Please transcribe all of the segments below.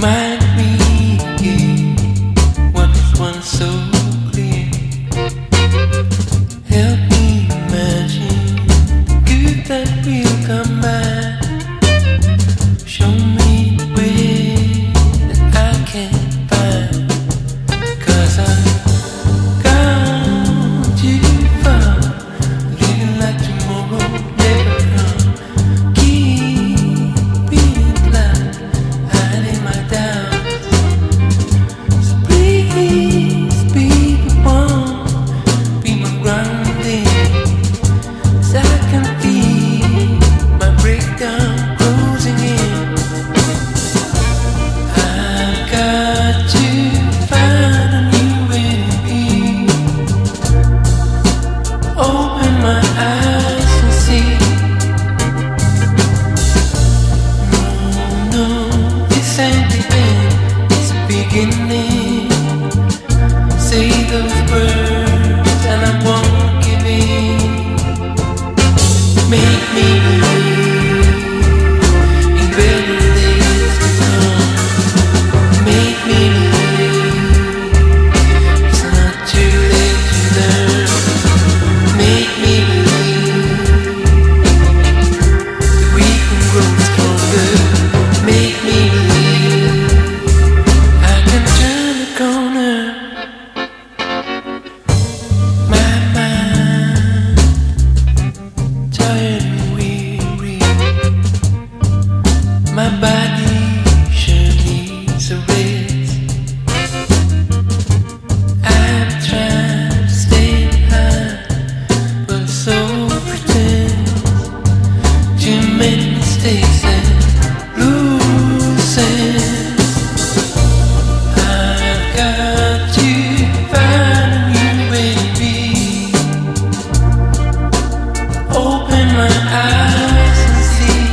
Remind me again what was once so clear. Help me imagine the good that will come by. Show me the way that I can find. 'Cause I've gone too far, living like tomorrow never come. Keep being blind, hiding my doubt. So please be the one, be my grounding, 'cause I can feel my breakdown closing in. I've got to find a new way to be. Open my eyes and see. No, this ain't the end, it's the beginning. Say those words and I won't give in. Make me believe in better days to come. Make me believe it's not too late to learn. Make me believe that we can grow stronger. Make me believe I can turn the corner. My mind tired and weary. My body sure needs a rest. I've tried to stay high, but so pretend. Too many mistakes and lose sense. I've got to find a new way to be. Open my eyes and see.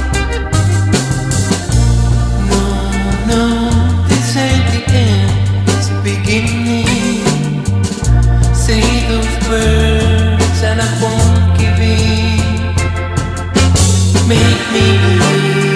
No, this ain't the end, it's the beginning. Say those words and I won't give in. Make me believe